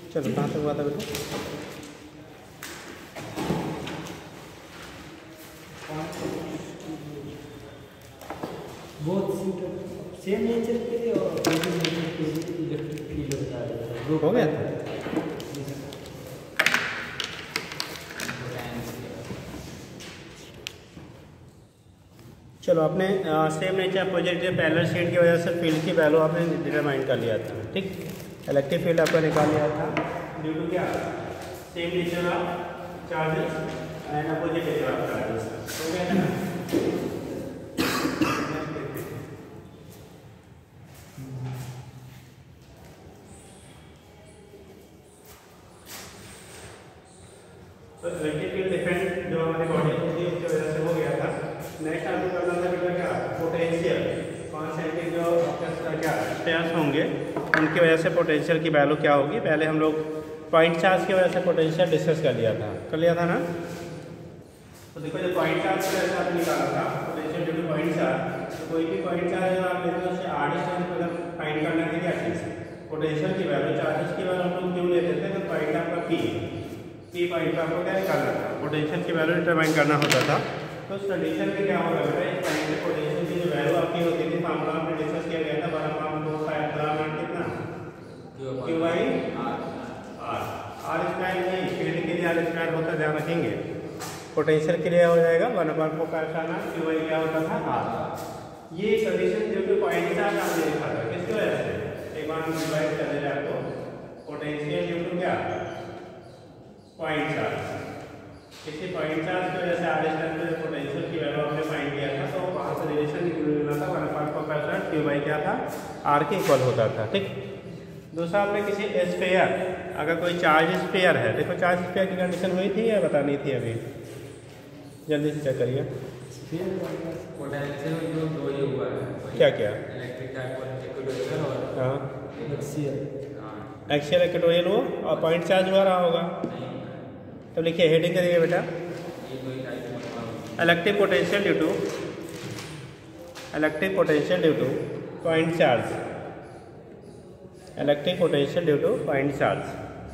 चलो कहाँ तक हुआ था बेटा? बहुत सेम नेचर के लिए और इलेक्ट्रिक फील्ड होता है हो गया था। चलो आपने same nature positive parallel sheet की वजह से फील्ड की वैल्यू आपने डिटरमाइन कर लिया था, ठीक। इलेक्ट्रिक फील्ड आपका निकाल लिया था ड्यू टू क्या? Same nature of charges and opposite nature of charges. हो गया था ना? तो इलेक्ट्रिक फील्ड डिफरेंट जो हमारी बॉडी होती है उसकी वजह से हो गया था। नेक्स्ट आपको करना था बेटा क्या? पोटेंशियल कॉन्सेंट्रिक जो क्या स्टेयर्स होंगे उनकी वजह से पोटेंशियल की वैल्यू क्या होगी। पहले हम लोग पॉइंट चार्ज की वजह से पोटेंशियल डिस्कस कर लिया था ना। तो देखो जो पॉइंट चार्ज की वजह से आपने निकाला था potential due to point charge, तो कोई भी पॉइंट चार्ज अगर आप लेते हो उससे r डिस्टेंस पर फाइंड करना है क्या चीज़? पोटेंशियल की वैल्यू। चार्जेस की वैल्यू हम लोग क्यों लेते थे? तो पॉइंट आपका पी पॉइंट पर आपको क्या निकालना था? पोटेंशियल की वैल्यू डिटरमाइन करना होता था। तो उस कंडीशन में क्या होगा बेटा? इस टाइम पे पोटेंशियल की जो वैल्यू आपकी होती थी फार्मूला में डिस्कस किया गया था 1/4 कितना? Q बाई आर स्क्वायर नहीं, फील्ड के लिए आर स्क्वायर होता, ध्यान रखेंगे। पोटेंशियल के लिए हो जाएगा 1/4 Q बाई क्या होता था? आर। ये कंडीशन जो कि पॉइंट चार्ज आपने लिखा था किसकी वजह से? एक बार हम डिवाइड कर ले आपको पोटेंशियल ड्यू टू क्या? Point charge. किसी पॉइंट चार्ज की वजह से आर स्क्वायर में पोटेंशियल की वैल्यू आपने फाइंड किया था, तो वहाँ से रिलेशन मिलना था 1/4 Q बाई क्या था? आर के इक्वल होता था, ठीक। दूसरा आपने किसी स्फीयर, अगर कोई चार्ज स्फीयर है, देखो चार्ज स्फीयर की कंडीशन हुई थी या बतानी थी? अभी जल्दी से चेक करिए। पोटेंशियल जो दो ही हुआ है क्या क्या? इलेक्ट्रिक और हाँ एक्सियल एक्सियल इक्वेटोरियल वो और पॉइंट चार्ज हुआ रहा होगा। तो लिखिए, हेडिंग करिए बेटा, electric potential due to point charge. Electric potential due to point charge.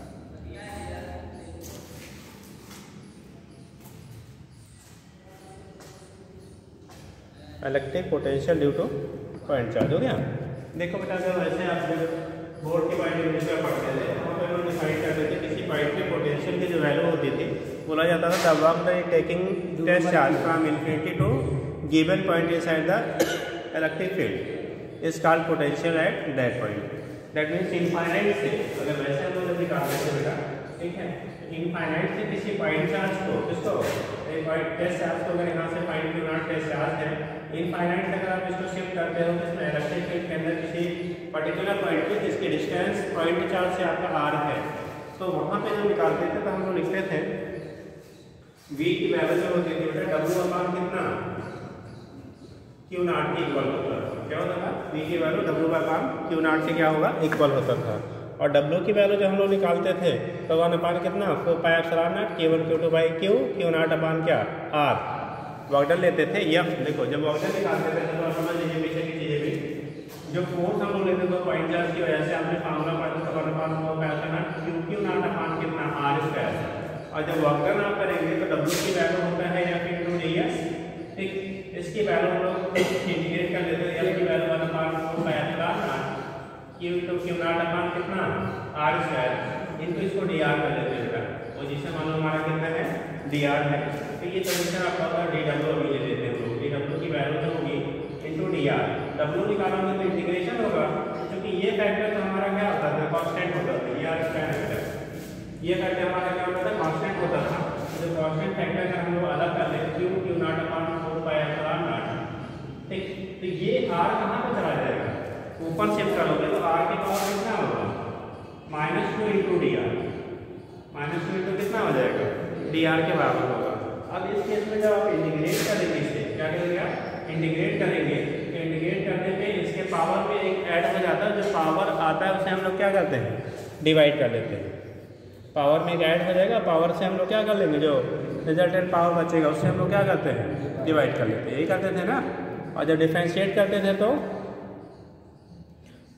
Electric potential due to point charge हो गया। देखो बेटा, अगर वैसे आप बोर्ड के पॉइंट यूनिट में पढ़ते थे वहाँ पर लोग डिफाइन करते थे किसी पॉइंट पे पोटेंशियल की जो वैल्यू होती थी बोला जाता था the work the taking test charge from infinity to given point inside the electric field is called potential at that point. That means infinite से, अगर वैसे हम लोग निकालते थे बेटा, ठीक है, इनफाइनाइट से किसी पॉइंट चार्ज को, किसको? एक पॉइंट टेस्ट चार्ज को अगर यहाँ से फाइंड करना टेस्ट चार्ज है, इनफाइनाइट से अगर आप इसको शिफ्ट करते हो तो इसमें इलेक्ट्रिक फील्ड के अंदर किसी पर्टिकुलर पॉइंट पे जिसकी डिस्टेंस पॉइंट चार्ज से आपका आर है, तो वहाँ पे जब निकालते थे तो हम लोग लिखते थे v की वैल्यू जो होती थी बेटा W अपान कितना? Q नॉट के इक्वल होता था। क्या होता था? v की value W upon Q naught से क्या होगा? इक्वल होता था। और W की वैल्यू जब हम लोग निकालते थे तो 1 अपान कितना? 4πε0 Q1 Q2 by Q, Q naught upon क्या? R। वॉकडन लेते थे F। देखो जब वॉकडन निकालते थे तो समझ लीजिए पीछे की चीजें भी, जो फोर्स हम लोग लेते थे पॉइंट चार्ज की वजह से आपने फार्मूला पढ़ा था 1/4 Q नॉट अपान कितना? R square. और जब वॉकडन आप करेंगे तो W की वैल्यू होता है F इंटू ds, ठीक। इसकी वैल्यू हम लोग इंटीग्रेट कर लेते हैं, F की value 1/4 Q into Q naught upon कितना? R स्क्वायर इंटू इसको dr कर लेते हैं बेटा। पोजीशन मानो हमारा कितना है? dr है। तो ये पोजीशन आपका होगा dw अभी ले लेते हैं लोग। dw की वैल्यू जो होगी इंटू dr, w निकालोगे तो इंटीग्रेशन होगा, क्योंकि ये फैक्टर तो हमारा क्या होता था? कांस्टेंट होता था। ये r स्क्वायर ये फैक्टर हमारा क्या होता था? कांस्टेंट होता था। जो कांस्टेंट फैक्टर का हम लोग अलग कर लेते Q नॉट अपान 4πε0, ठीक। तो ये r कहाँ पे चला जाएगा? ऊपर शिफ्ट करोगे तो r की पावर कितना होगा? -2 इंटू dr। -2 इंटू कितना हो जाएगा? dr के बराबर होगा। अब इस केस में जब आप इंटीग्रेट करेंगे इसे, क्या करेंगे? इंटीग्रेट करेंगे तो इंटीग्रेट करने पे इसके पावर में एक ऐड हो जाता है। जो पावर आता है उसे हम लोग क्या करते हैं? डिवाइड कर लेते हैं। पावर में एक ऐड हो जाएगा, पावर से हम लोग क्या कर लेंगे? जो रिजल्टेंट पावर बचेगा उससे हम लोग क्या करते हैं? डिवाइड कर लेते हैं। यही करते थे ना। और जब डिफरेंशिएट करते थे तो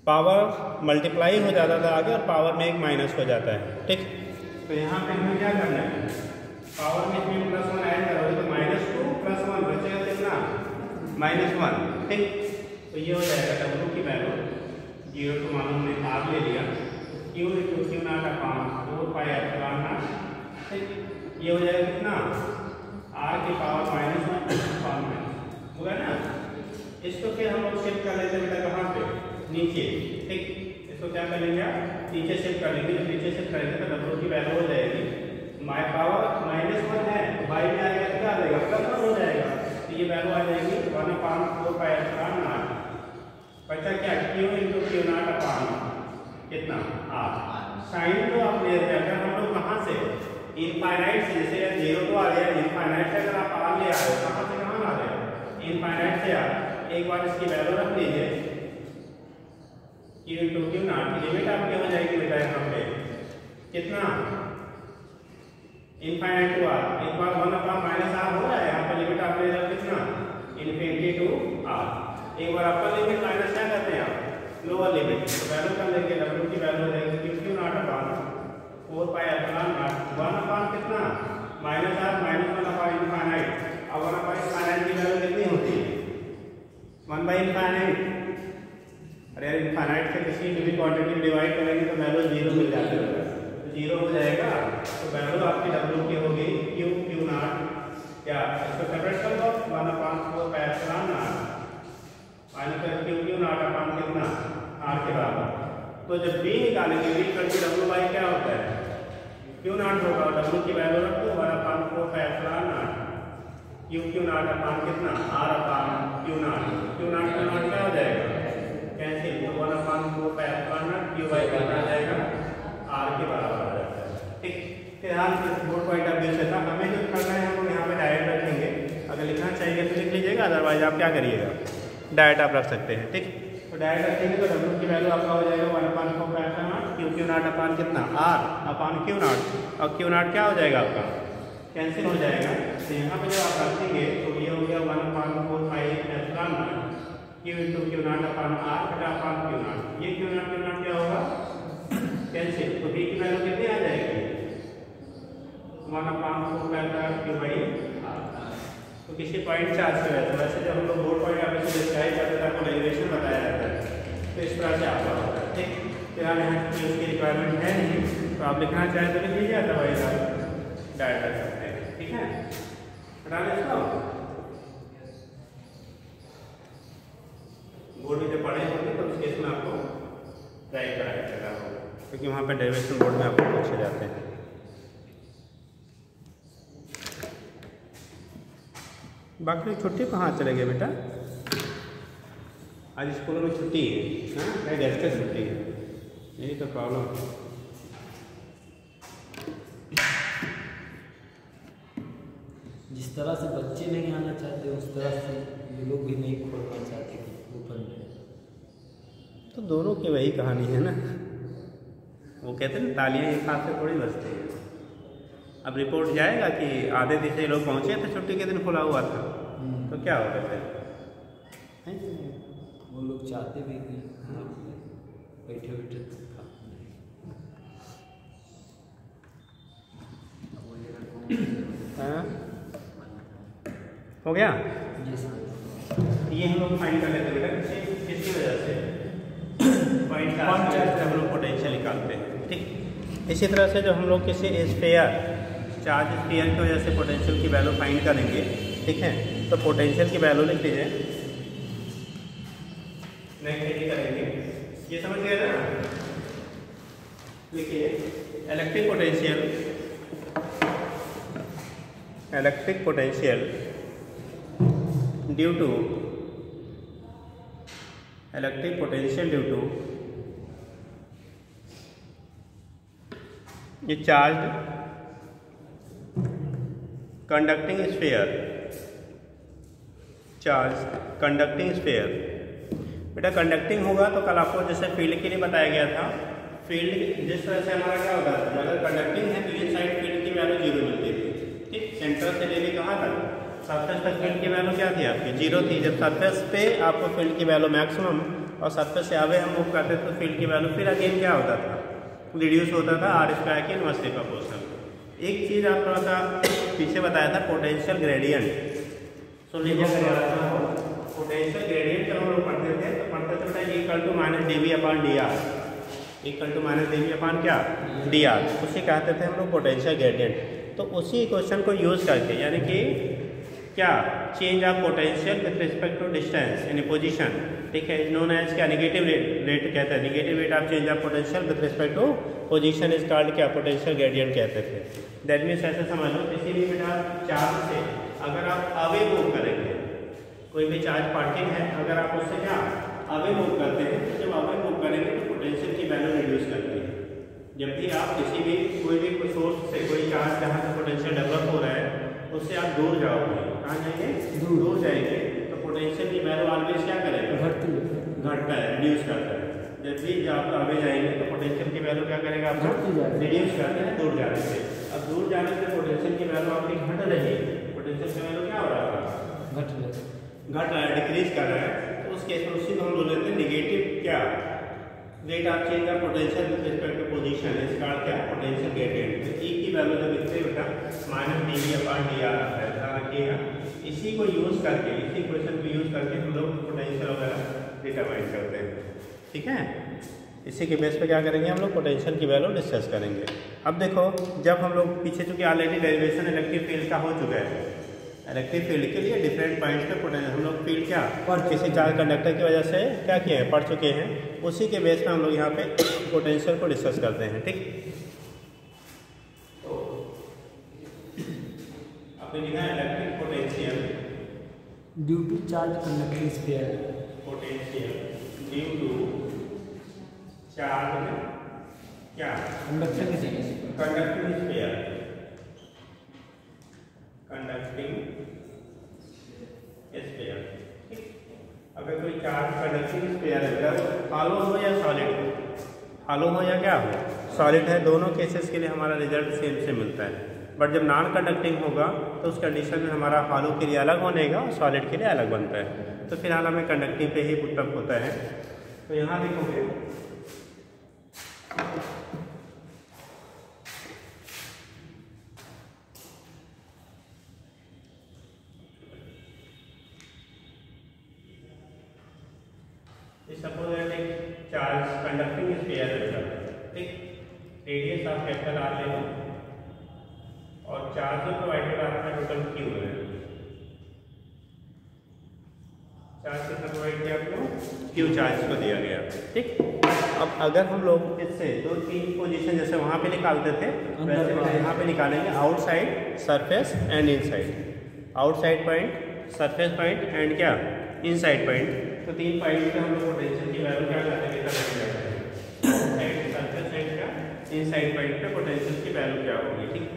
पावर मल्टीप्लाई हो जाता था आगे और पावर में एक माइनस हो जाता है। ठीक, तो यहाँ पे हमें क्या करना है, पावर में इसमें +1 ऐड करोगे तो -2 +1 बचेगा कितना, -1। ठीक, तो ये हो जाएगा W की वैल्यू 0 तो मानो हमने R ले लिया, Q × Q0 अपॉन 4πε0। ठीक, ये हो जाएगा कितना, R की पावर -1 होगा ना। इसको फिर हम लोग शिफ्ट कर लेते हैं बेटा कहाँ पे, नीचे। ठीक, इसको क्या करेंगे आप, नीचे शिफ्ट कर लेंगे। जब नीचे शिफ्ट करेंगे तो W की वैल्यू हो जाएगी, माय पावर -1 है, y में आएगा क्या आ जाएगा, +1 हो जाएगा। तो ये वैल्यू आ जाएगी 1/4πε0। बचा क्या, Q × Q0 अपॉन कितना, R। साइन तो आप ले रहे हैं, अगर हम लोग कहाँ से, इनफाइनाइट से, जैसे 0 तो आ गया, इनफाइनाइट से अगर आप R ले आ रहे हो, कहाँ से कहाँ आ रहे हो, इनफाइनाइट से R। एक बार इसकी वैल्यू रख लीजिए, Q × Q0 की लिमिट आपकी हो जाएगी बेटा यहाँ पे कितना, इनफाइनाइट टू R। एक बार 1/-R हो रहा है, यहाँ पर लिमिट आप ले रहे हो कितना, इन्फिनिटी टू R। एक बार अपर लिमिट माइनस क्या करते हैं आप, लोअर लिमिट, तो वैल्यू कर लेंगे, W की वैल्यू हो जाएगी Q Q0 अपॉन 4πε0 1/, कितना, -R -1/इनफाइनाइट। अब 1/इनफाइनाइट की वैल्यू कितनी होती है, 1/इनफाइनाइट। अरे यार इनफाइनाइट से किसी भी क्वांटिटी में डिवाइड करेंगे तो वैल्यू 0 मिल जाती है, तो 0 हो जाएगा। तो वैल्यू आपकी W की होगी Q Q0, क्या इसको सेपरेट कर दो, 1/4πε0 माइनस Q Q0 अपॉन कितना, R के बराबर। तो जब B निकालेंगे, B करके W बाई क्या होता है, Q0 होगा, W की वैल्यू रख दो 1/4πε0 Q Q0 अपॉन कितना, R अपॉन Q0। Q0 क्या हो जाएगा, कैंसिल, तो 1/4πε0 Q बाई कितना आ जाएगा, R के बराबर आ जाता है। ठीक, फिलहाल बोर्ड पॉइंट ऑफ व्यू से था, हमें जो करना है हम लोग यहाँ पे डायरेक्ट रखेंगे। अगर लिखना चाहिए तो लिख लीजिएगा, अदरवाइज आप क्या करिएगा, डायरेक्ट आप रख सकते हैं। ठीक, तो डायरेक्ट रखेंगे तो W की वैल्यू आपका हो जाएगा 1/4πε0 Q Q0 अपॉन कितना, R अपॉन Q0, और Q0 क्या हो जाएगा आपका, कैंसिल हो जाएगा। तो यहाँ पे जब आप रखेंगे तो ये हो गया 1/4πε0 Q × Q0 upon R upon Q0। ये Q0 क्या होगा, कैंसिल, तो B की वैल्यू कितनी आ जाएगी, 1/4πε0 Q बाई R। तो किसी पॉइंट चार्ज से वैसे जब हम लोग बोर्ड पॉइंट आपको डिस्क्राइब करते हैं, आपको डेरिवेशन बताया जाता है, तो इस तरह से आपका होता है। ठीक, फिलहाल यहाँ की उसकी रिक्वायरमेंट है नहीं, तो आप लिखना चाहें तो लिख लीजिए, अदरवाइज आप डायरेक्ट कर सकते हैं। ठीक है, बता दें इसको, बोर्ड में जब पढ़े होंगे तो उस केस में आपको ट्राई कराया जाएगा, क्योंकि वहाँ पे डेरिवेशन बोर्ड में आपको पूछे जाते हैं। बाकी छुट्टी कहाँ चले गए बेटा, आज स्कूलों में छुट्टी है, हाँ गेस्ट की छुट्टी है, यही तो प्रॉब्लम है। जिस तरह से बच्चे नहीं आना चाहते उस तरह से ये लोग भी नहीं खोलना चाहते ओपन में। तो दोनों की वही कहानी है ना, वो कहते हैं ना तालियां एक हाथ से थोड़ी बजती है। अब रिपोर्ट जाएगा कि आधे दिन से लोग पहुँचे थे, छुट्टी के दिन खुला हुआ था, तो क्या होगा फिर, वो लोग चाहते भी कि बैठे बैठे हाँ हो गया। ये हम लोग फाइंड कर लेते हैं किसकी वजह से, पॉइंट चार्ज हम लोग पोटेंशियल निकालते हैं। ठीक, इसी तरह से जब हम लोग किसी स्फीयर, चार्ज स्फीयर की वजह से पोटेंशियल की वैल्यू फाइंड करेंगे, ठीक है, तो पोटेंशियल की वैल्यू लिख लीजिए, नेक्स्ट करेंगे, ये समझ गए ना। लिखिए इलेक्ट्रिक पोटेंशियल ड्यू टू ये चार्ज कंडक्टिंग स्फीयर। बेटा कंडक्टिंग होगा तो कल आपको जैसे फील्ड के लिए बताया गया था, फील्ड जिस तरह से हमारा क्या होता है, अगर कंडक्टिंग है तो ये साइड फील्ड की वैल्यू 0 मिलती थी। ठीक, सेंटर से लेके कहाँ तक, सरफेस तक फील्ड की वैल्यू क्या थी आपकी, 0 थी। जब सरफेस पे आपको फील्ड की वैल्यू मैक्सिमम और सरफेस से अवे हम मूव करते थे तो फील्ड की वैल्यू फिर अगेन क्या होता था, रिड्यूस होता था आर स्क्वायर के इनवर्सली प्रोपोर्शनल। एक चीज़ आप थोड़ा सा पीछे बताया था, पोटेंशियल ग्रेडियंट। सो लीजिए पोटेंशियल ग्रेडियंट जब हम लोग पढ़ते थे तो बेटा equal to minus D upon D R, equal to minus D upon क्या डी आर, उसे कहते थे हम लोग पोटेंशियल ग्रेडियंट। तो उसी इक्वेशन को यूज़ करके यानी कि क्या change of potential with respect to distance in position, ठीक है, इज नोन एज क्या निगेटिव रेट कहते हैं, negative rate of change of potential with respect to position is called क्या पोटेंशियल ग्रेडियंट कहते थे। दैट मीन्स ऐसे समझ लो किसी भी बेटा चार्ज से अगर आप अवे मूव करेंगे, कोई भी चार्ज पार्टिकल है अगर आप उससे क्या अवे मूव करते हैं, तो जब अवे मूव करेंगे तो पोटेंशियल की वैल्यू रिड्यूस करती है। जब भी आप किसी भी कोई भी सोर्स से कोई चार्ज जहाँ से पोटेंशियल डेवलप हो रहा है उससे आप दूर जाओगे, कहाँ जाएंगे, दूर जाएंगे, तो पोटेंशियल की वैल्यू ऑलवेज क्या करेगा, घटता है, रिड्यूस करता है। जब भी आप आगे जाएंगे तो पोटेंशियल की वैल्यू क्या करेगा, आपको रिड्यूस करते हैं दूर जाने से। अब दूर जाने से पोटेंशियल की वैल्यू आपकी घट रही है, पोटेंशियल की वैल्यू क्या हो रहा है, घट रहा है, डिक्रीज कर रहा है। तो उस केस में उसी को हम बोल लेते हैं निगेटिव क्या rate of change of potential with respect to position is called क्या पोटेंशियल ग्रेडियंट। तो ई की वैल्यू जब इतने बेटा minus D upon D R आता है, ध्यान रखिएगा। इसी को यूज करके, इसी क्वेश्चन को यूज करके हम लोग पोटेंशियल वगैरह डिटरमाइन करते हैं, ठीक है। इसी के बेस पे क्या करेंगे हम लोग पोटेंशियल की वैल्यू डिस्कस करेंगे। अब देखो जब हम लोग पीछे चूंकि ऑलरेडी डेरिवेशन इलेक्ट्रिक फील्ड का हो चुका है, इलेक्ट्रिक फील्ड के लिए डिफरेंट पॉइंट्स पे पोटेंशियल हम लोग फील्ड क्या किसी चार्ज कंडक्टर की वजह से क्या किए हैं, पढ़ चुके हैं। उसी के बेस पे हम लोग यहाँ पे पोटेंशियल को डिस्कस करते हैं, ठीक। तो आपने लिखा है electric potential due to charge conducting sphere, potential due to charge क्या कंडक्टिंग स्फीयर, कंडक्टिंग स्फीयर, ठीक। अगर कोई चार्ज कंडक्टिंग स्फीयर है, हॉलो हो या सॉलिड हो, हॉलो हो या क्या हो सॉलिड है, दोनों केसेस के लिए हमारा रिजल्ट सेम से मिलता है। बट जब नॉन कंडक्टिंग होगा तो उस कंडीशन में हमारा हॉलो के लिए अलग होनेगा और सॉलिड के लिए अलग बनता है। तो फिलहाल हमें कंडक्टिंग पे ही पुटअप होता है। तो यहाँ देखोगे सपोज दैट एक चार्ज कंडक्टिंग स्फीयर है, ठीक, रेडियस ऑफ कैपिटल आर ले लो और चार्ज प्रोवाइडेड आपका टोटल क्यू है, चार्ज कितना प्रोवाइड किया आपको, क्यू चार्ज को दिया गया, ठीक। अब अगर हम लोग इससे दो तीन पोजीशन जैसे वहाँ पे निकालते थे वैसे यहाँ पे निकालेंगे, outside surface and inside, outside point surface point and क्या इनसाइड पॉइंट। तो तीन पॉइंट पे हम लोग पोटेंशियल की वैल्यू क्या करते हैं, आउटसाइड सरफेस एंड क्या इनसाइड पॉइंट पे पोटेंशियल की वैल्यू क्या होगी, ठीक।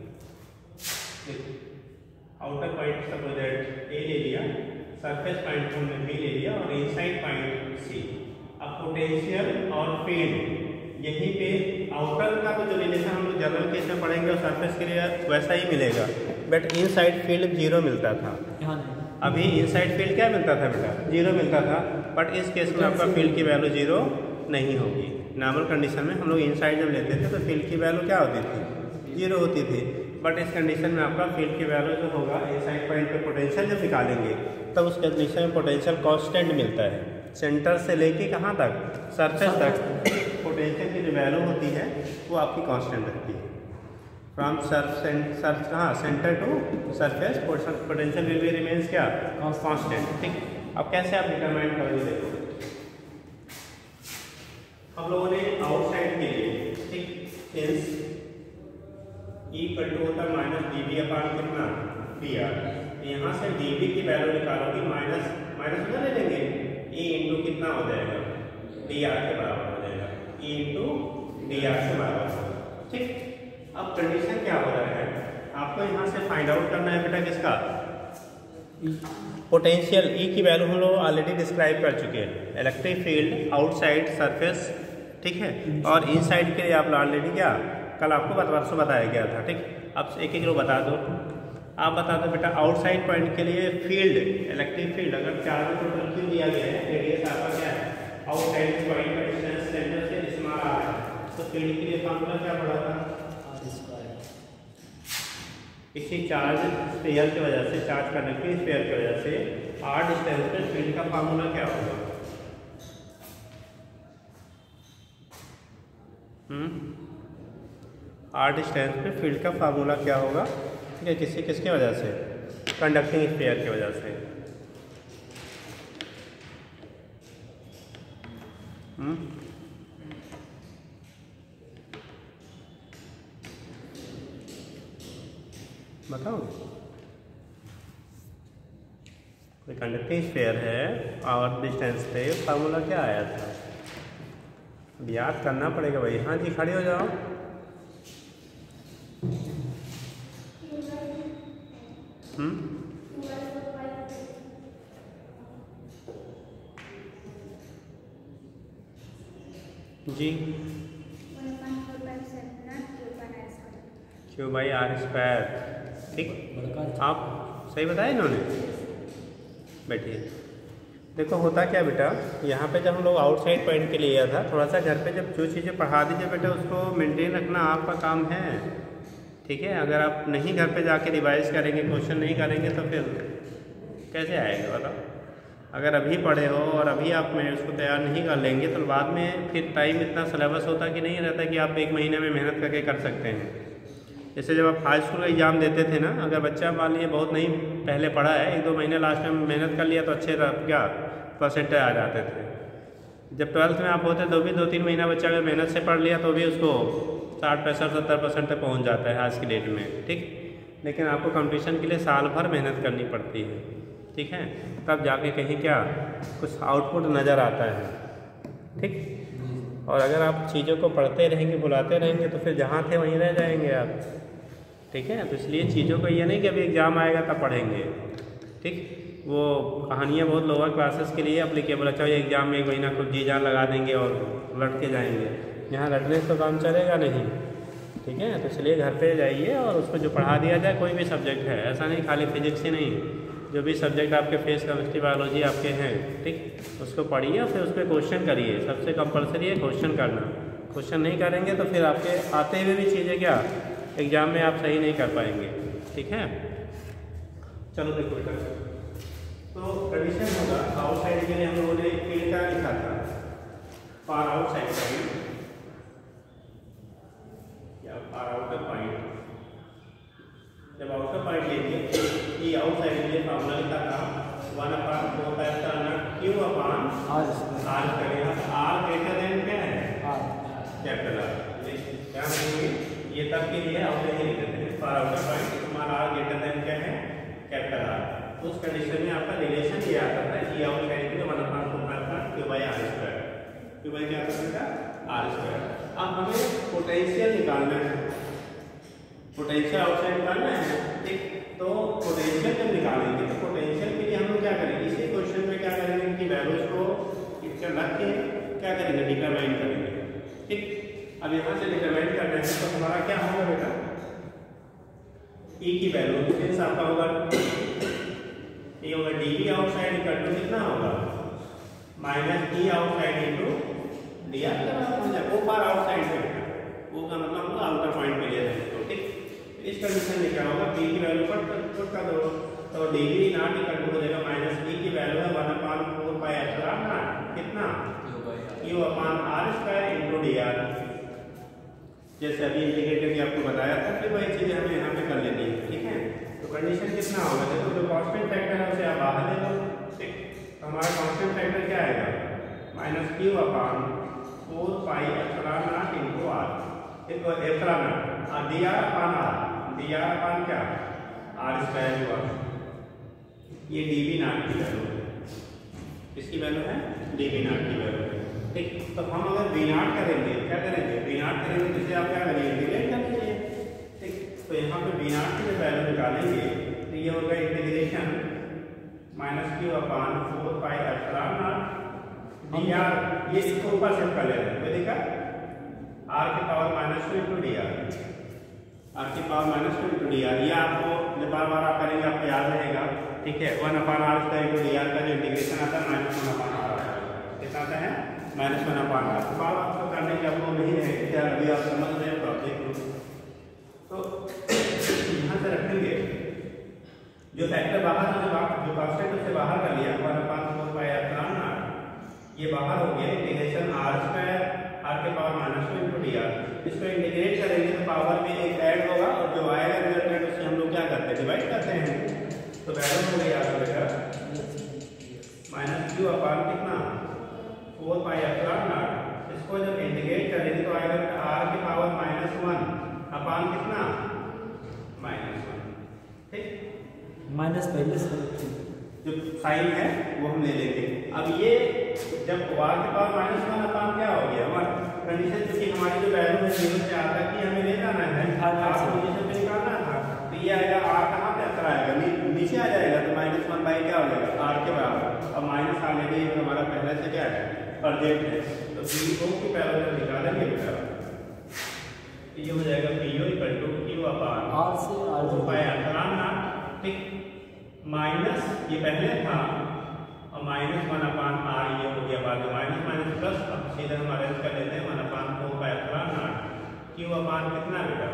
Outer point suppose that A ले लिया, सरफेस पॉइंट हमने बी ले लिया और इनसाइड पॉइंट सी। अब पोटेंशियल और फील्ड यहीं पे आउटर का तो जो रिलेशन हम लोग जनरल केस में पढ़ेंगे और सरफेस के लिए वैसा ही मिलेगा, बट इनसाइड फील्ड 0 मिलता था। अभी इनसाइड फील्ड क्या मिलता था बेटा, 0 मिलता था, बट इस केस में आपका फील्ड की वैल्यू 0 नहीं होगी। नॉर्मल कंडीशन में हम लोग इनसाइड जब लेते थे तो फील्ड की वैल्यू क्या होती थी, 0 होती थी, बट इस कंडीशन में आपका फील्ड की वैल्यू जो होगा इनसाइड पॉइंट पे पोटेंशियल जब निकालेंगे तब उस कंडीशन में पोटेंशियल कांस्टेंट मिलता है। सेंटर से लेके कहाँ तक, सरफेस तक पोटेंशियल की जो वैल्यू होती है वो आपकी कांस्टेंट रहती है। From centre to surface potential will be remains क्या कांस्टेंट, ठीक। अब कैसे आप डिटरमाइन करोगे, देखो हम लोगों ने आउटसाइड के लिए, ठीक, सेंस इक्वल टू होता है माइनस dV अपॉन कितना dr। यहाँ से dV की वैल्यू निकालोगे माइनस माइनस उधर ले लेंगे, E इंटू कितना हो जाएगा, dr के बराबर हो जाएगा, E इंटू dr के बराबर, ठीक। अब कंडीशन क्या हो रहा है, आपको यहाँ से फाइंड आउट करना है बेटा किसका, पोटेंशियल। ई की वैल्यू हम लोग ऑलरेडी डिस्क्राइब कर चुके हैं, इलेक्ट्रिक फील्ड आउटसाइड सरफेस, ठीक है, और इनसाइड के लिए आप ऑलरेडी क्या कल आपको परसों बताया गया था, ठीक। अब एक एक बता दो, आप बता दो बेटा आउटसाइड पॉइंट के लिए फील्ड इलेक्ट्रिक फील्ड अगर चार्ज टोटल क्यू दिया गया है, रेडियस आपका क्या है आउटसाइड पॉइंट का डिस्टेंस सेंटर से स्मॉल आर है, तो फील्ड के लिए फार्मूला क्या पड़ा था? किसी चार्ज स्फीयर की वजह से, चार्ज कंडक्टिंग स्फीयर की वजह से आर डिस्टेंस पे फील्ड का फार्मूला क्या होगा? आर डिस्टेंस पे फील्ड का फार्मूला क्या होगा? ठीक है, किसकी वजह से? कंडक्टिंग स्फीयर की वजह से। बताओ, कोई कंडक्टिंग स्फीयर है और डिस्टेंस पे फार्मूला क्या आया था? अब याद करना पड़ेगा भाई। हाँ जी, खड़े हो जाओ। जी, क्यू बाई आर स्क्वायर। ठीक, आप सही बताया इन्होंने। बैठिए। देखो होता क्या बेटा, यहाँ पे जब हम लोग आउटसाइड पॉइंट के लिए लिया था, थोड़ा सा घर पे जब जो चीज़ें पढ़ा दीजिए बेटा, उसको मेंटेन रखना आपका काम है। ठीक है, अगर आप नहीं घर पे जाके रिवाइज करेंगे, क्वेश्चन नहीं करेंगे, तो फिर कैसे आएगा बताओ? अगर अभी पढ़े हो और अभी आप में उसको तैयार नहीं कर लेंगे, तो बाद में फिर टाइम इतना सिलेबस होता कि नहीं रहता कि आप 1 महीने में मेहनत करके कर सकते हैं। जैसे जब आप हाई स्कूल का एग्ज़ाम देते थे ना, अगर बच्चा मान लीजिए बहुत नहीं पहले पढ़ा है, 1-2 महीने लास्ट में मेहनत कर लिया तो अच्छे क्या परसेंटेज आ जाते थे। जब 12th में आप होते तो भी 2-3 महीना बच्चा अगर मेहनत से पढ़ लिया तो भी उसको 60-65-70% तक पहुँच जाता है आज की डेट में। ठीक, लेकिन आपको कंपटीशन के लिए साल भर मेहनत करनी पड़ती है। ठीक है, तब जाके कहीं क्या कुछ आउटपुट नज़र आता है। ठीक, और अगर आप चीज़ों को पढ़ते रहेंगे, भुलाते रहेंगे, तो फिर जहाँ थे वहीं रह जाएंगे आप। ठीक है, तो इसलिए चीज़ों को ये नहीं कि अभी एग्ज़ाम आएगा तब पढ़ेंगे। ठीक, वो कहानियाँ बहुत लोअर क्लासेस के लिए अप्लीकेबल। अच्छा, ये एग्ज़ाम में 1 महीना खुद जी जान लगा देंगे और लट के जाएंगे, यहाँ लटने से तो काम चलेगा नहीं। ठीक है, तो इसलिए घर पे जाइए और उसको जो पढ़ा दिया जाए, कोई भी सब्जेक्ट है, ऐसा नहीं खाली फिजिक्स ही नहीं, जो भी सब्जेक्ट आपके फिजिक्स, केमिस्ट्री, बायोलॉजी आपके हैं, ठीक, उसको पढ़िए और फिर उस पर क्वेश्चन करिए। सबसे कंपलसरी है क्वेश्चन करना। क्वेश्चन नहीं करेंगे तो फिर आपके आते हुए भी चीज़ें क्या एग्ज़ाम में आप सही नहीं कर पाएंगे। ठीक है, चलो देखो बेटा, तो कंडीशन होगा आउटसाइड के लिए हम लोगों ने फील्ड का लिखा था, फार आउटसाइड पॉइंट या फार आउटर पॉइंट। जब आउटर पॉइंट लेंगे, ये आउटसाइड के लिए फार्मूला लिखा था 1/4 क्यू अपान आर करेगा। आर ग्रेटर देन क्या है? Capital R. क्या करेंगे, ये तब के लिए आउटर ही लिखते हैं, फार आउटर पॉइंट हमारा आर ग्रेटर देन क्या है? Capital are. उस कंडीशन में आपका रिलेशन ये आता था कि आउटसाइड के लिए 1/4 Q by R square. Q by क्या आता था? R square. अब हमें पोटेंशियल निकालना है, पोटेंशियल आउटसाइड निकालना है। ठीक, तो पोटेंशियल जब निकालेंगे तो पोटेंशियल के लिए हम लोग क्या करेंगे, इसी क्वेश्चन में क्या करेंगे कि वैल्यूज को पिक्चर रख के क्या करेंगे, डिटरमाइन करेंगे। ठीक, अब यहाँ से डिटरमाइन करना है तो हमारा क्या होगा बेटा, ई की वैल्यू डिफरेंस आपका होगा, ये होगा डी आउटसाइड इक्वल टू कितना होगा, minus E outside into D R. वो फार आउटसाइड है, वो का मतलब होगा आउटर पॉइंट पे ले रहे हैं। तो ठीक, इस कंडीशन में क्या होगा, पी की वैल्यू पुट कर दो, तो D V naught equal to हो जाएगा माइनस ई की वैल्यू है 1/4 पाई एप्सिलॉन नॉट कितना Q upon R square into D R. जैसे अभी इंटीग्रेटेड की आपको बताया था, फिर वही चीज़ हमें यहाँ पे कर लेनी है। ठीक है, तो कंडीशन कितना होगा, देखो जो कांस्टेंट फैक्टर है उसे आप बाहर ले लो। ठीक, हमारा कांस्टेंट फैक्टर क्या आएगा, minus Q upon 4 pi epsilon naught into R. देखो epsilon naught D R upon R, D R upon क्या आर स्क्वायर हुआ। ये डी वी नॉट की वैल्यू है, किसकी वैल्यू है, डी वी नॉट की वैल्यू है। ठीक, तो हम अगर वी नॉट करेंगे, क्या करेंगे, वी नॉट करेंगे तो इसे आप क्या करेंगे, इंटीग्रेट कर लीजिए। ठीक, तो यहाँ पे वी नॉट की वैल्यू निकालेंगे तो ये होगा integration minus Q upon 4 pi epsilon naught D R. ये इसको ऊपर शिफ्ट कर ले रहे हैं, देखा आर की power -2 into D R, R की पावर -2 इंटू डी आर। ये आपको जब बार बार आप करेंगे आपको याद रहेगा। ठीक है, 1/r² इंटू डी आर का जो इंटीग्रेशन आता है -1/r कितना आता है -1/r। तो बार आपको करने की आपको नहीं है, क्या अभी आप समझ रहे हो तो आप देख लो। तो यहाँ से रखेंगे जो फैक्टर बाहर जो कांस्टेंट उससे बाहर कर लिया 1/4πr, ये बाहर हो गया इंटीग्रेशन r² r के पावर -2 × dr। इसको इंटीग्रेट करेंगे तो पावर में एक ऐड होगा और जो आएगा रिजल्टेंट उससे हम लोग क्या करते हैं, डिवाइड करते हैं। तो वैल्यू हो गई आपका बेटा -q अपान कितना 4πr0। इसको जब इंटीग्रेट करेंगे तो आएगा बेटा r के पावर -1 अपान कितना -1। ठीक, माइनस पहले से जो साइन है वो हम ले लेंगे। अब ये जब r के पावर -1 अपान क्या हो गया हमारा कंडीशन, क्योंकि हमारी जो वैल्यू है 0 से r तक की हमें ले जाना है, पोजीशन पे निकालना था। तो ये आएगा r कहाँ पे अंतर आएगा, नीचे आ जाएगा। तो -1 क्या हो जाएगा r के बराबर। अब माइनस ऑलरेडी हमारा पहले से क्या है अर्जेंट है, तो PO की पैरेलल निकालेंगे बेटा। ये हो जाएगा PO = q अपान r से r 4πr0। ठीक, माइनस ये पहले था और -1/r ये हो गया बाद में माइनस प्लस। अब सीधे हम अरेंज कर लेते हैं 1/4πr0 q अपान कितना बेटा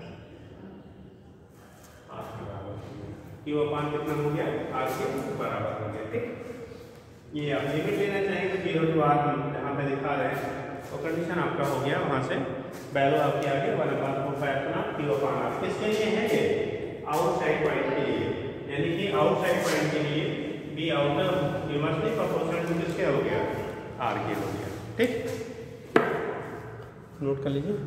r के बराबर। q अपान कितना हो गया r के बराबर हो गया। ठीक, ये आप लिमिट लेना चाहिए तो 0 to r जहाँ पे दिखा रहे हैं तो कंडीशन आपका हो गया। वहाँ से वैल्यू आपकी आ गई 1/4πr0 q अपान r। किसके लिए है ये, आउटसाइड पॉइंट के लिए, यानी कि आउटसाइड पॉइंट के लिए B outer inversely proportional to किसके हो गया r के हो गया। ठीक, नोट कर लीजिए।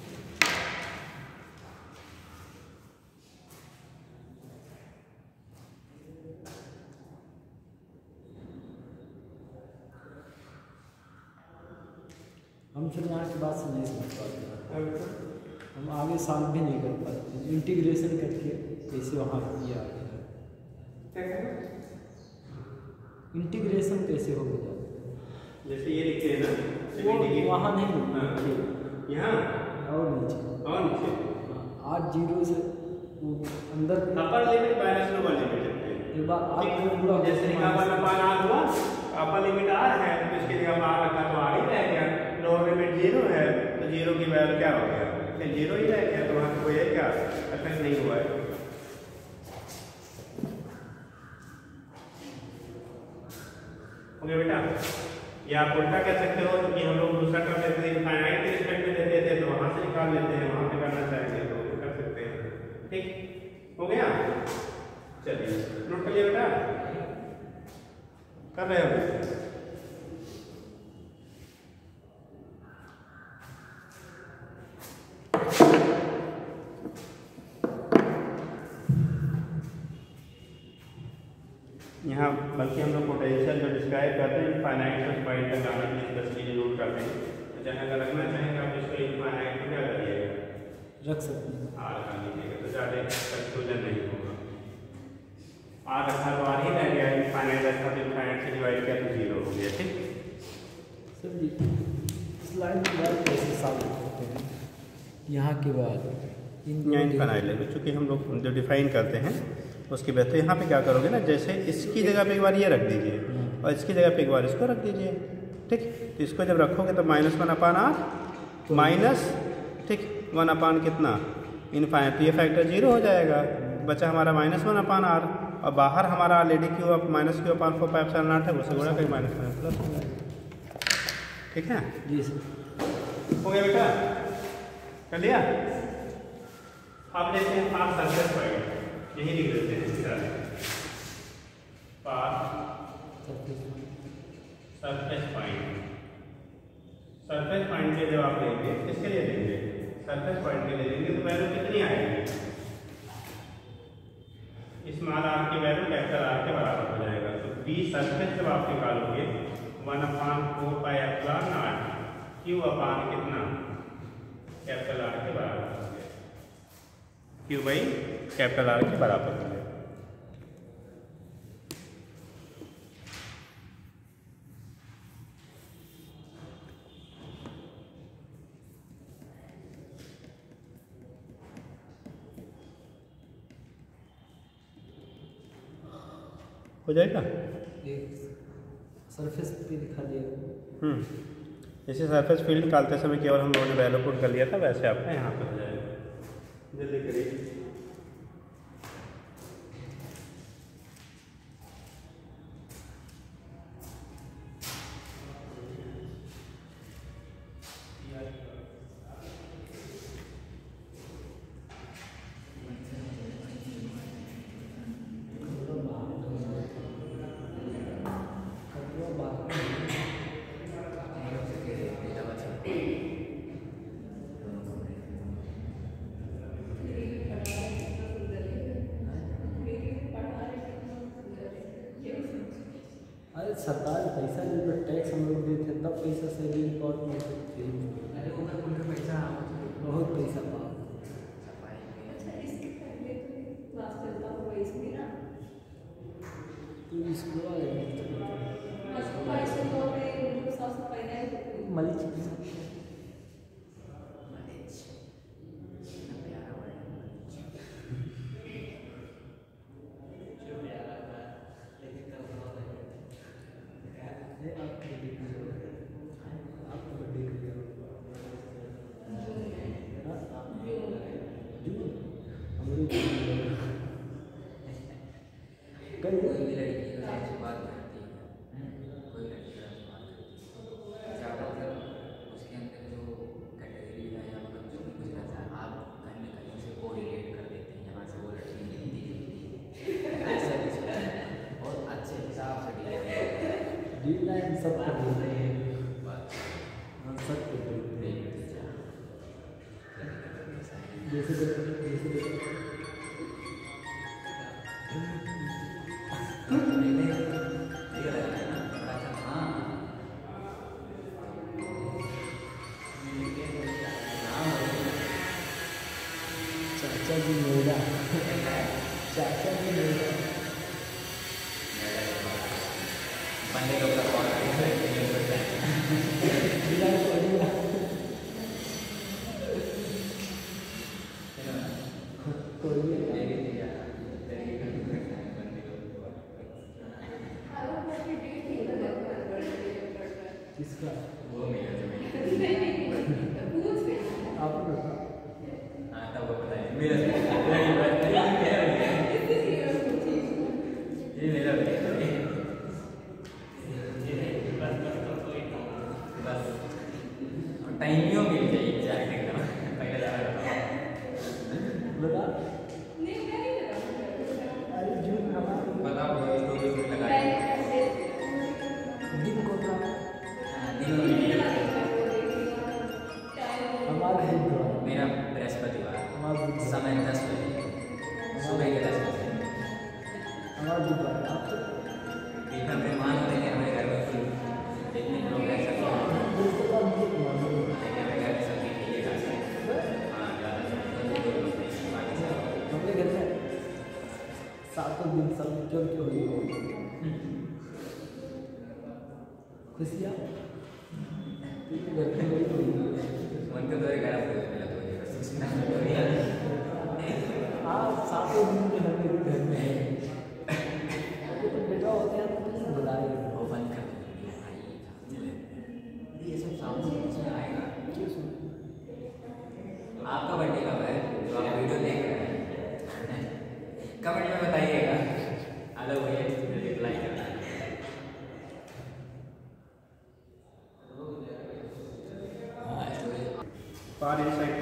हम फिर यहाँ की बात से नहीं समझ पाते, हम आगे सॉल्व भी नहीं कर पाते। इंटीग्रेशन करके कैसे वहाँ किया गया, इंटीग्रेशन कैसे हो गया, जैसे ये लिखते हैं ना वो वहाँ नहीं यहाँ और नीचे r 0 से अंदर upper limit minus lower limit लिखते हैं। एक बार r पूरा जैसे लिखा 1/r हुआ, अपर लिमिट r है तो इसके लिए हम r रखा तो r ही रह गया। लोअर लिमिट 0 है तो 0 की वैल्यू क्या हो गया, 0 ही रह गया। तो वहाँ से कोई क्या इफेक्ट नहीं हुआ है। ओके बेटा, या आप उल्टा कह सकते हो क्योंकि हम लोग दूसरा कर लेते थे इनफाइनाइट के रिस्पेक्ट में देते थे तो वहां से निकाल लेते हैं, वहां पे करना चाहेंगे तो कर सकते हैं। ठीक हो गया, चलिए नोट कर लिया बेटा, कर रहे हो। यहाँ बल्कि हम लोग पोटेंशियल जो डिस्क्राइब करते हैं इनफाइनाइट से पॉइंट तक आने के लिए स्पेशली नोट करते हैं। तो चाहे अगर रखना चाहेंगे आप इसको इनफाइनाइट में क्या करिएगा, रख सकते हैं, आर कर लीजिएगा तो ज़्यादा कंफ्यूजन नहीं होगा। आर रखा तो आर ही रह गया, इनफाइनाइट रखा तो इनफाइनाइट से डिवाइड किया तो 0 हो गया। ठीक सर जी, इस लाइन के बाद कैसे सॉल्व करते हैं, यहाँ के बाद यहाँ इनफाइनाइट लेंगे चूँकि हम लोग जो डिफाइन करते हैं उसकी वजह। तो यहाँ पे क्या करोगे ना, जैसे इसकी जगह पे एक बार ये रख दीजिए और इसकी जगह पे एक बार इसको रख दीजिए। ठीक, तो इसको जब रखोगे तो -1/r माइनस, ठीक 1/ कितना इनफाइनाइट, तो ये फैक्टर 0 हो जाएगा। बचा हमारा -1/r और बाहर हमारा ऑलरेडी q -q/4πr0 है, उससे गुणा करें -1 प्लस हो जाएगा। ठीक है जी सर, हो गया बेटा, कर लिया। आप लेते हैं पास सरफेस पॉइंट, यही लिख देते हैं पास सरफेस पॉइंट। सरफेस पॉइंट के जब आप लेंगे किसके लिए लेंगे, सरफेस पॉइंट के लिए लेंगे तो वैल्यू कितनी आएगी, स्मॉल r की वैल्यू कैपिटल R के बराबर हो जाएगा। तो बी सरफेस जब आप निकालोगे 1/4πr0 q अपान कितना कैपिटल R के बराबर हो गया, q बाई कैपिटल R के बराबर हो गया। हो जाएगा, एक सरफेस पे दिखा दिया। जैसे सरफेस फील्ड निकालते समय केवल हम लोगों ने वैल्यू पुट कर लिया था, वैसे आपका यहाँ पे हो जाएगा। जल्दी करिए। अरे सरकार पैसा दे तो टैक्स हम लोग देते तब पैसा सैलरी रिकॉर्ड में पैसा बहुत पैसा पाओ। सब कर देते हैं, सब कर देते हैं। जैसे चाचा जी मेरा चाचा जी मेरा बंदे लोग का कॉल किसका वो मेरा आप बताओ। हाँ तब वो बताइए मेरा ये मेरा बस टाइमियों मिल जाए एग्जैक्ट एकदम पहले ज़्यादा बता अरे झूठ हमारा बताओ इसको भी लगाइए दिन को था दिन में हमारा बुधवार मेरा बृहस्पतिवार हमारा बुधवार समय 10 बजे सुबह के 10 बजे हमारा बुधवार आप इतना मेहमान होते हैं हमारे घर में कुल जितने लोग रह सकते हैं दोस्तों का मुझे मालूम है हमारे घर में सभी ठीक है हाँ ज़्यादा हमारे घर में सातों दिन सब मिलकर के हुई खुशियाँ घर में वही हुई मन को तो एक गरम हो गया हाँ सातों दिन के हम मेरे घर में है तो बेटा होते हैं तो बुलाए वो बंद कर देंगे ये सब सामने इसमें आएगा आपका बर्थडे कब है जो आप वीडियो देख रहे हैं कमेंट में बताइएगा अलग भैया रिप्लाई करना पार इनसाइड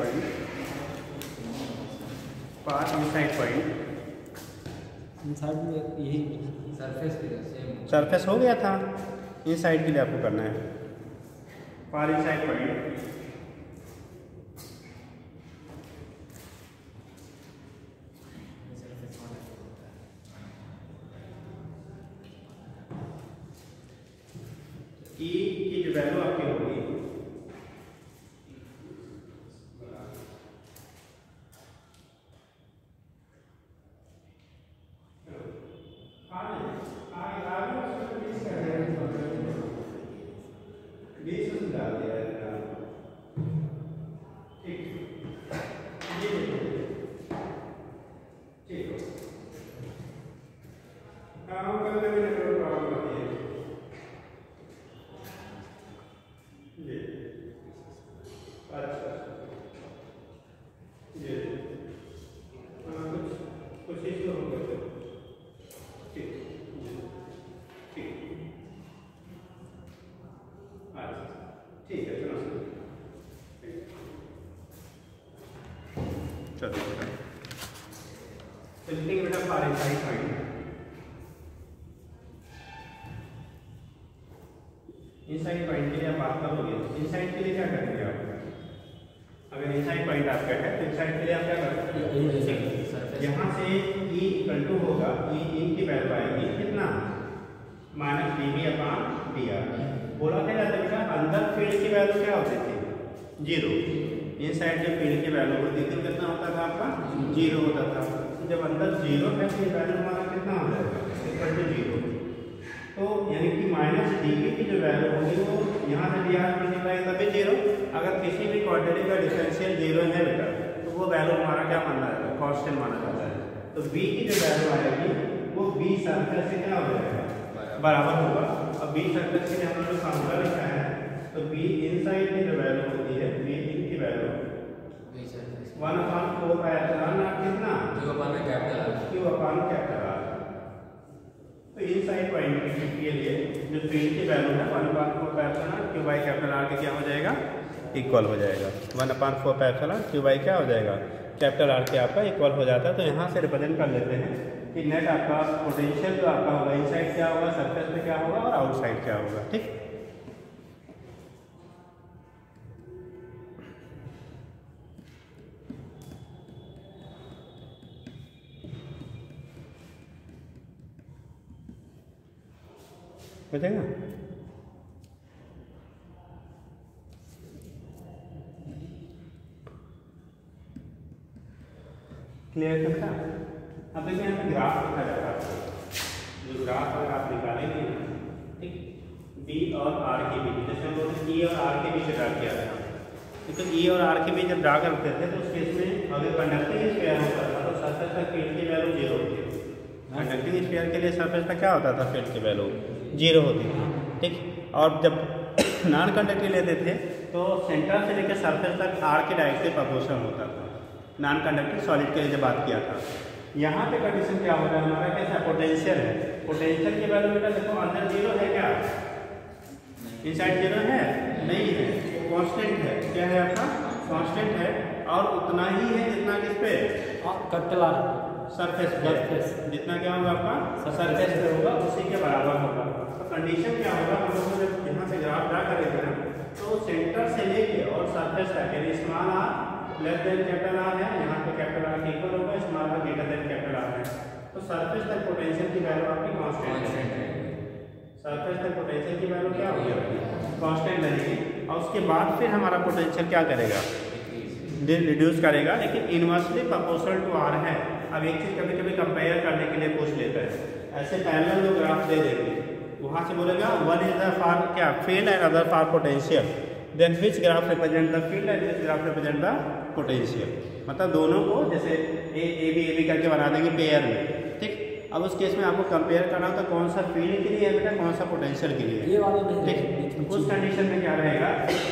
पॉइंट इंसाइड में यही सरफेस पे सेम सरफेस हो गया था, इनसाइड के लिए आपको करना है पार इनसाइड पॉइंट। ई की जो वैल्यू आपकी होगी ये ठीक है चलो बेटा लिखेंगे बेटा for inside point. Inside point के लिए आप बात करोगे, इनसाइड के लिए क्या करेंगे आप? अगर इनसाइड पॉइंट आपका है तो इनसाइड के लिए आप क्या करोगे? यहाँ से E इक्वल टू होगा, E की वैल्यू आएगी कितना? Minus dV/dr। बोला क्या जाता है बेटा, अंदर फील्ड की वैल्यू क्या होती थी? 0। इनसाइड जो फील्ड की वैल्यू होती थी कितना होता था आपका? 0 होता था। तो जब अंदर 0 है तो ये वैल्यू हमारा कितना हो जाएगा? Equal to 0। तो यानी कि माइनस dV की जो वैल्यू होगी वो यहाँ से dr मल्टीप्लाई तभी 0। अगर किसी भी क्वाड्रेटिक का डिफरेंशियल 0 है बेटा तो वो वैल्यू हमारा क्या माना जाता है? कांस्टेंट माना जाता है। तो v की जो वैल्यू आएगी वो b सर्कल से क्या हो जाएगा? बराबर होगा। अब b सर्कल के लिए हमने जो फॉर्मूला लिखा है तो b इनसाइड की जो वैल्यू होती है b इन की वैल्यू 1/4 कितना? Q/R। तो इनसाइड पॉइंट के लिए जो फील्ड की वैल्यू है 1/4 Q/R के क्या हो जाएगा? इक्वल हो जाएगा। 1/4 Q/ क्या हो जाएगा? R के आपका इक्वल हो जाता है। तो यहाँ से रिप्रेजेंट कर लेते हैं कि नेट आपका पोटेंशियल जो आपका होगा इनसाइड क्या होगा, सरफेस पे क्या होगा और आउटसाइड क्या होगा। ठीक, हो जाएगा। क्लियर करता? अब देखिए यहाँ पे ग्राफ लिखा जाता है। जो ग्राफ अगर आप निकालेंगे ठीक, B और R के बीच, जैसे हम लोग E और R के बीच ड्रा किया था, तो E और R के बीच जब ड्रा करते थे तो उस केस में अगर कंडक्टिंग स्फीयर होता था तो सरफेस का फील्ड की वैल्यू 0 होती है। कंडक्टिंग स्फीयर के लिए सरफेस का क्या होता था? फील्ड की वैल्यू 0 होती थी। ठीक, और जब नॉन कंडक्टिव लेते थे तो सेंटर से लेकर सरफेस तक R के डायरेक्टली प्रोपोर्शनल होता था। नॉन कंडक्टिव सॉलिड के लिए बात किया था। यहाँ पे कंडीशन क्या होगा हमारा? कैसा पोटेंशियल है? पोटेंशियल की वैल्यू बेटा देखो अंदर 0 है क्या? इनसाइड 0 है? नहीं है, कांस्टेंट है। क्या है आपका? कांस्टेंट है और उतना ही है जितना किस पे? कैपिटल R सरफेस पे। जितना क्या होगा आपका? सरफेस पे होगा, उसी के बराबर होगा। तो कंडीशन क्या होगा? हम लोग जब यहाँ से ग्राफ ड्रा करेंगे ना तो सेंटर से लेके और सरफेस तक यानी small r less than capital R है, यहाँ पे कैपिटल R इक्वल होगा, small r greater than capital R है। तो सरफेस तक पोटेंशियल की वैल्यू आपकी कांस्टेंट है। सरफेस तक पोटेंशियल की वैल्यू क्या होगी? कांस्टेंट रहेगी। और उसके बाद फिर हमारा पोटेंशियल क्या करेगा? रिड्यूस करेगा, लेकिन इनवर्सली प्रोपोर्शनल टू R है। अब एक चीज कभी कभी कंपेयर करने के लिए पूछ लेता है, ऐसे पैरेलल जो ग्राफ दे देंगे वहाँ से बोलेगा वन इज द फॉर क्या? Field and other for potential, then which graph represent the field and which graph represent the potential. मतलब दोनों को जैसे ए बी करके बना देंगे पेयर में। ठीक, अब उस केस में आपको कंपेयर करना तो कौन सा फील्ड के लिए है बेटा, कौन सा पोटेंशियल के लिए? ये वाला नहीं। ठीक, उस कंडीशन में क्या रहेगा?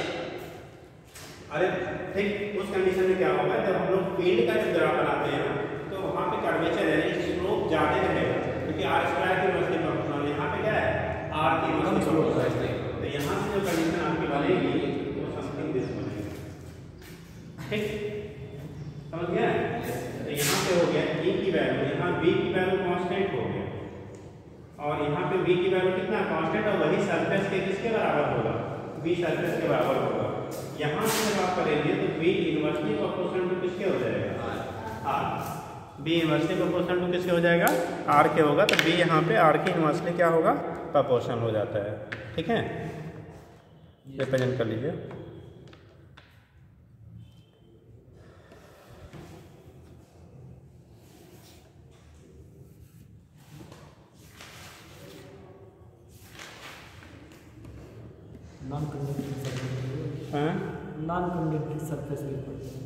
अरे ठीक, उस कंडीशन में क्या होगा? जब हम लोग फील्ड का जो ग्राफ बनाते हैं तो वहाँ पे कर्वेचर यानी स्लोप ज़्यादा रहेगा, क्योंकि R स्क्वायर की इनवर्सली प्रोपोर्शनल। यहाँ पे क्या है? R की इनवर्सली प्रोपोर्शनल। तो यहाँ से जो कंडीशन आपकी बनेगी वो समथिंग दिस बनेगी। ठीक, समझ गया? तो यहाँ पे हो गया E की वैल्यू, यहाँ B की वैल्यू कांस्टेंट हो गया और यहाँ पे B की वैल्यू कितना? कांस्टेंट। और वही सरफेस के किसके बराबर होगा? B सरफेस के बराबर होगा। यहाँ से जब आप करेंगे तो B इनवर्सली प्रोपोर्शनल टू किसके हो जाएगा? R। B inversely proportional to किसके हो जाएगा? R के होगा। तो B यहाँ पे R की इनवर्सली क्या होगा? प्रोपोर्शनल हो जाता है। ठीक है, रिप्रेजेंट कर लीजिए। नॉन कंडक्टिंग सरफेस, हाँ, नॉन कंडक्टिंग सरफेस भी पढ़ते हैं।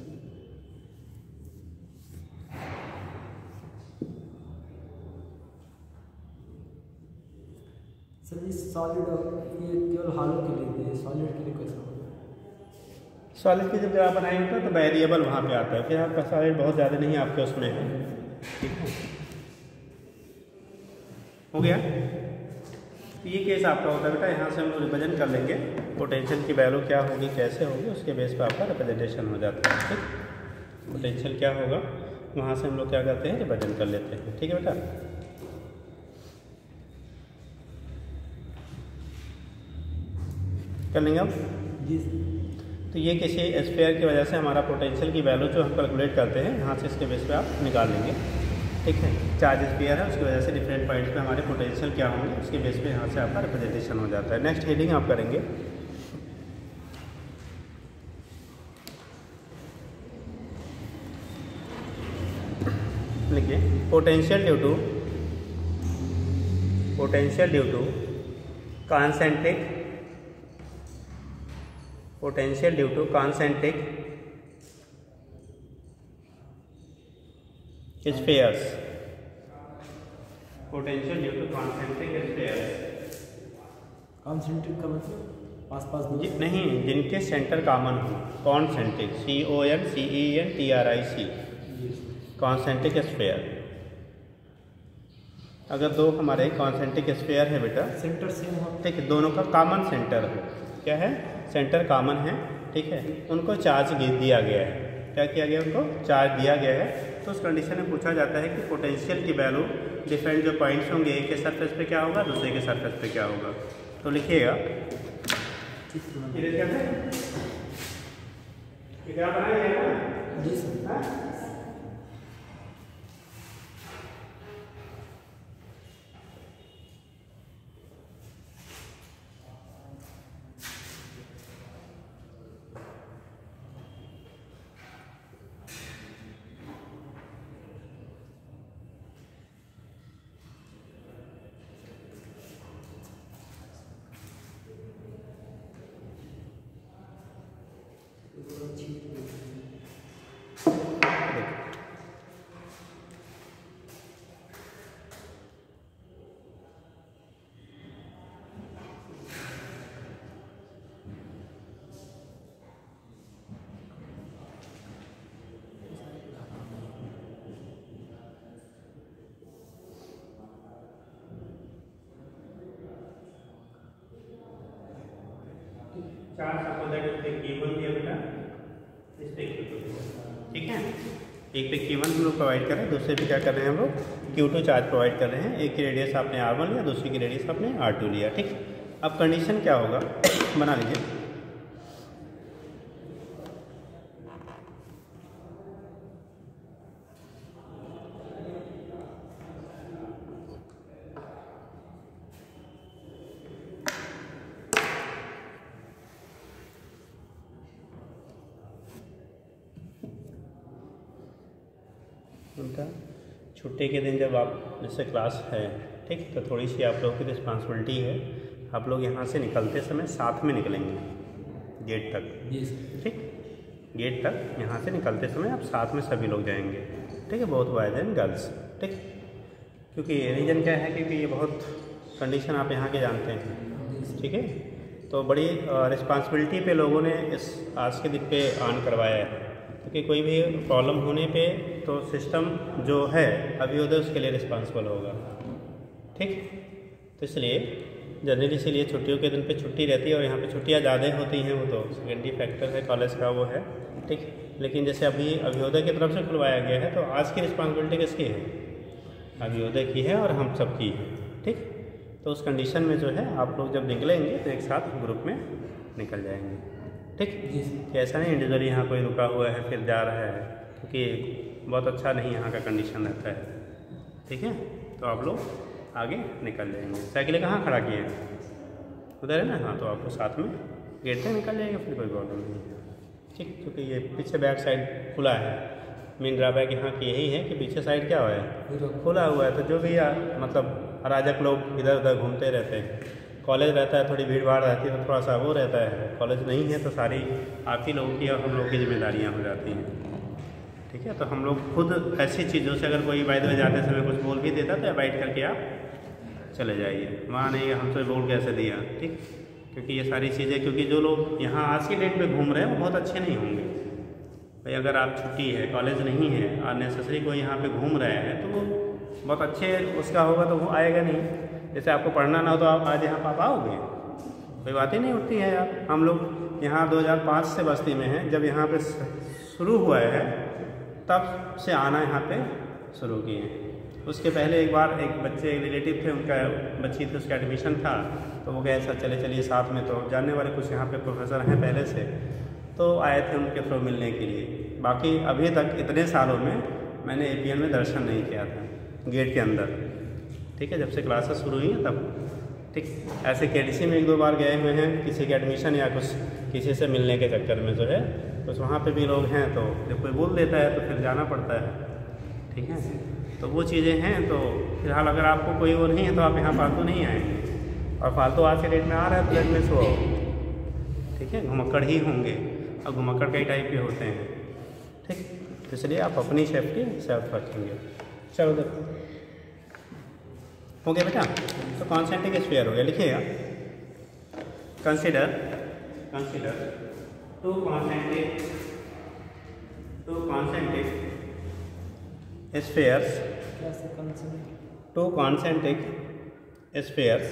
सर ये सॉलिड ये केवल हालों के लिए दिए, सॉलिड के लिए कैसा होगा? सॉलिड की जब ग्राफ बनाएंगे तो वेरिएबल वहाँ पे आता है, फिर आपका सॉलिड बहुत ज़्यादा नहीं आपके उसमें है। ठीक है, हो गया। तो ये केस आपका होता है बेटा, यहाँ से हम लोग रिप्रेजेंट कर लेंगे पोटेंशियल की वैल्यू क्या होगी, कैसे होगी, उसके बेस पर आपका रिप्रेजेंटेशन हो जाता है। ठीक, पोटेंशियल क्या होगा वहाँ से हम लोग क्या करते हैं, रिप्रेजेंट कर लेते हैं। ठीक है बेटा, कर लेंगे आप जी। तो ये किसी स्फीयर की वजह से हमारा पोटेंशियल की वैल्यू जो हम कैलकुलेट करते हैं यहाँ से इसके बेस पे आप निकाल लेंगे। ठीक है, चार्ज स्फीयर है, उसकी वजह से डिफरेंट पॉइंट्स पे हमारे पोटेंशियल क्या होंगे, उसके बेस पे यहाँ से आपका रिप्रेजेंटेशन हो जाता है। नेक्स्ट हेडिंग आप करेंगे, लिखिए potential due to concentric potential due to concentric spheres, potential due to concentric spheres. Concentric का मतलब आसपास नहीं, जिनके सेंटर कॉमन हो, कॉन्सेंट्रिक, CONCENTRIC, कॉन्सेंट्रिक स्फीयर। अगर दो हमारे कॉन्सेंट्रिक स्फीयर है बेटा, सेंटर सेम हो, ठीक है, दोनों का कॉमन सेंटर हो, क्या है, सेंटर कॉमन है, ठीक है, उनको चार्ज दिया गया है। क्या किया गया, उनको चार्ज दिया गया है। तो उस कंडीशन में पूछा जाता है कि पोटेंशियल की वैल्यू डिफरेंट जो पॉइंट्स होंगे, एक के सरफेस पे क्या होगा, दूसरे के सरफेस पे क्या होगा। तो लिखिएगा क्या बनाया जी सर। चार सपोज दैट इस पे Q1 दिया बेटा, इस पे Q2, ठीक है, एक पे Q1 हम लोग प्रोवाइड कर रहे हैं, दूसरे पे क्या कर रहे हैं हम लोग, Q2 चार्ज प्रोवाइड कर रहे हैं। एक की रेडियस आपने R1 लिया, दूसरी की रेडियस आपने R2 लिया। ठीक, अब कंडीशन क्या होगा बना लीजिए, उनका छुट्टी के दिन जब आप जैसे क्लास है, ठीक, तो थोड़ी सी आप लोग की रिस्पॉन्सिबिलिटी है, आप लोग यहाँ से निकलते समय साथ में निकलेंगे गेट तक। ठीक, गेट तक यहाँ से निकलते समय आप साथ में सभी लोग जाएंगे। ठीक है, बोथ बॉयज एंड गर्ल्स। ठीक, क्योंकि रीज़न क्या है, क्योंकि ये बहुत कंडीशन आप यहाँ के जानते हैं। ठीक है, तो बड़ी रिस्पॉन्सिबिलिटी पे लोगों ने इस आज के दिन पे ऑन करवाया है, क्योंकि कोई भी प्रॉब्लम होने पे तो सिस्टम जो है अभियोदय उसके लिए रिस्पॉन्सिबल होगा। ठीक, तो इसलिए जनरली इसीलिए छुट्टियों के दिन पे छुट्टी रहती है, और यहाँ पे छुट्टियाँ ज़्यादा होती हैं, वो तो सेकेंडरी फैक्टर है कॉलेज का, वो है। ठीक, लेकिन जैसे अभी अभियोदय की तरफ से खुलवाया गया है, तो आज की रिस्पॉन्सिबिलिटी किसकी है, अभियोदय की है और हम सब की है। ठीक, तो उस कंडीशन में जो है आप लोग जब निकलेंगे तो एक साथ ग्रुप में निकल जाएंगे। ठीक, कि ऐसा नहीं इंडिविजुअली यहाँ कोई रुका हुआ है फिर जा रहा है, क्योंकि बहुत अच्छा नहीं यहाँ का कंडीशन रहता है। ठीक है, तो आप लोग आगे निकल जाएंगे। साइकिलें कहाँ खड़ा किए हैं, उधर है ना, हाँ, तो आप लोग साथ में गेट से निकल जाएंगे, फिर कोई प्रॉब्लम नहीं है। ठीक, क्योंकि ये पीछे बैक साइड खुला है, मेन ड्राबैक यहाँ की यही है कि पीछे साइड क्या हुआ है, खुला हुआ है, तो जो भी मतलब अराजक लोग इधर उधर घूमते रहते हैं। कॉलेज रहता है, थोड़ी भीड़ भाड़ रहती है, तो थोड़ा सा वो रहता है। कॉलेज नहीं है तो सारी आप ही लोगों की और हम लोगों की जिम्मेदारियाँ हो जाती हैं। ठीक है, तो हम लोग खुद ऐसी चीज़ों से अगर कोई बाय द वे जाते समय कुछ बोल भी देता तो अवॉइड करके आप चले जाइए, वहाँ नहीं हमसे बोल कैसे दिया। ठीक, क्योंकि ये सारी चीज़ें, क्योंकि जो लोग यहाँ आज की डेट में घूम रहे हैं वो बहुत अच्छे नहीं होंगे। भाई अगर आप छुट्टी है, कॉलेज नहीं है और नेसेसरी कोई यहाँ पे घूम रहे हैं, तो वो बहुत अच्छे उसका होगा तो वो आएगा नहीं। जैसे आपको पढ़ना ना हो तो आप आज यहाँ आप आओगे? कोई बात ही नहीं उठती है यार। हम लोग यहाँ 2005 से बस्ती में हैं, जब यहाँ पे शुरू हुआ है तब से आना यहाँ पे शुरू किए। उसके पहले एक बार एक बच्चे एक रिलेटिव थे, उनका बच्ची थी, उसका एडमिशन था, तो वो गए सर चलिए साथ में, तो जानने वाले कुछ यहाँ पे प्रोफेसर हैं पहले से, तो आए थे उनके थ्रू मिलने के लिए। बाकी अभी तक इतने सालों में मैंने APN में दर्शन नहीं किया था गेट के अंदर, ठीक है, जब से क्लासेस शुरू हुई हैं तब, ठीक। ऐसे KDC में 1-2 बार गए हुए हैं किसी के एडमिशन या कुछ किसी से मिलने के चक्कर में जो है, कुछ वहाँ पे भी लोग हैं, तो जब कोई बोल देता है तो फिर जाना पड़ता है, ठीक है। तो वो चीज़ें हैं। तो फिलहाल अगर आपको कोई वो नहीं है तो आप यहाँ फालतू नहीं आएंगे, और फालतू आज के डेट में आ रहा है तो लेट में सो, ठीक है, घुमक्कड़ ही होंगे, और घुमक्कड़ कई टाइप के होते हैं, ठीक। इसलिए आप अपनी सेफ्टी सेल्फ रखेंगे। चलो देखो हो गया बेटा। तो कॉन्सेंट्रिक स्फीयर हो गया, लिखिएगा। Consider two concentric spheres, two concentric spheres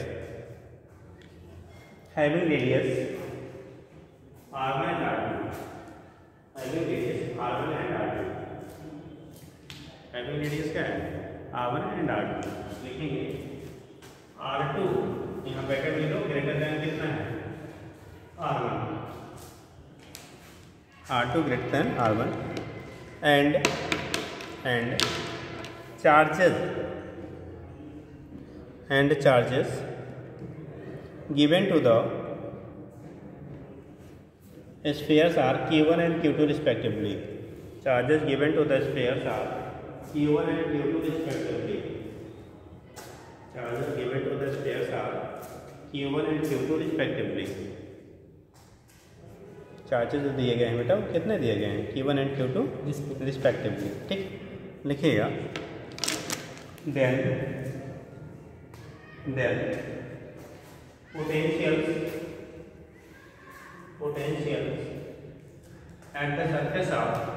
having radius r1 and r2, having radius क्या है? r1 and r2। लिखेंगे r2 यहाँ ब्रैकेट में लो, ग्रेटर देन कितना है? r1, r2 greater than r1 and charges given to the spheres are Q1 and Q2 respectively. Charges given to the spheres are Q1 and Q2 respectively. Charges given to the spheres are Q1 and Q2 respectively. Charges जो दिए गए हैं बेटा वो कितने दिए गए हैं? Q1 and Q2 रिस्पेक्टिवली, ठीक। लिखिएगा then potentials at the surface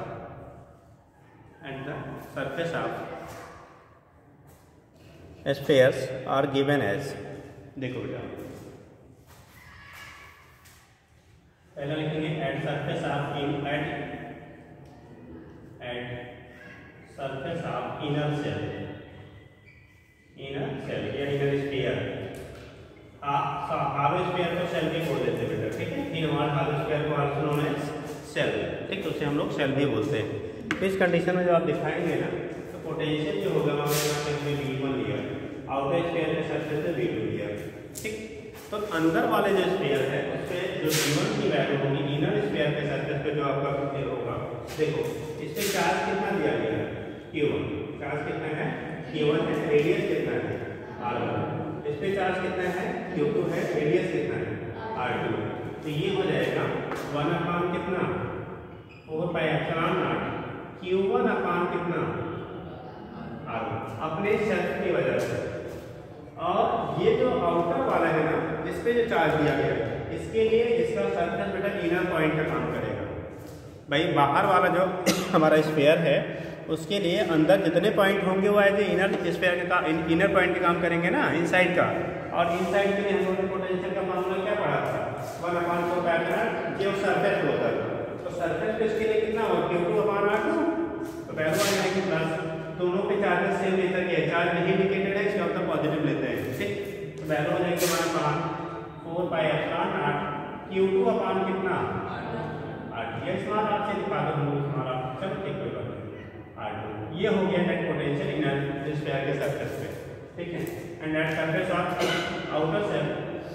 of spheres are given as, देखो बेटा पहला लिखेंगे at surface of inner shell या इनर स्फीयर। हालो स्फीयर को सेल भी बोल देते हैं बेटा, ठीक है। इन हमारे हालो स्फीयर को आल्सो नोन एज सेल, ठीक, तो उसे हम लोग सेल भी बोलते हैं। तो इस कंडीशन में जो आप दिखाएंगे ना, तो पोटेंशियल जो होगा हमारे यहाँ पे V1 लिया, आउटर स्फीयर के सरफेस पे V2 लिया, ठीक। तो अंदर वाले जो स्फीयर है उसपे जो V1 की वैल्यू होगी इनर स्फीयर के सरफेस पे जो आपका होगा, देखो इस पे चार्ज कितना दिया गया है? Q1। चार्ज कितना है? Q1 है। रेडियस कितना है? R1। इस पे चार्ज कितना है? Q2 है। रेडियस कितना है? R2। तो ये हो जाएगा 1 अपान कितना? 4πε0 Q1 अपान कितना? R1, अपने सेल्फ की वजह से। और ये जो आउटर वाला है ना, इस पे जो चार्ज दिया गया है, इसके लिए इसका सरफेस बेटा इनर पॉइंट का काम करेगा। भाई बाहर वाला जो हमारा स्फीयर है उसके लिए अंदर जितने पॉइंट होंगे वो एज इनर स्फीयर का इनर पॉइंट के काम करेंगे ना, इनसाइड का। और इनसाइड के लिए हम लोगों ने पोटेंशियल का फार्मूला क्या पढ़ा था? 1/4 जो सरफेस होता है, तो सरफेस पे इसके लिए कितना होगा? Q2/R2। तो पहले वाले है कि प्लस, दोनों पे चार्जेस सेम लेकर के चार्ज नहीं इंडिकेटेड है, इसका मतलब पॉजिटिव लेते हैं, ठीक। तो पहले हो जाएगा हमारे पास 4πε0 Q2 कितना? R2। ये स्मार्ट आपसे दिखा दो हम लोग हमारा, चलो ठीक कोई बात नहीं। R2 ये हो गया नेट पोटेंशियल इनर स्फीयर के सरफेस पे, ठीक है। And at surface of outer shell,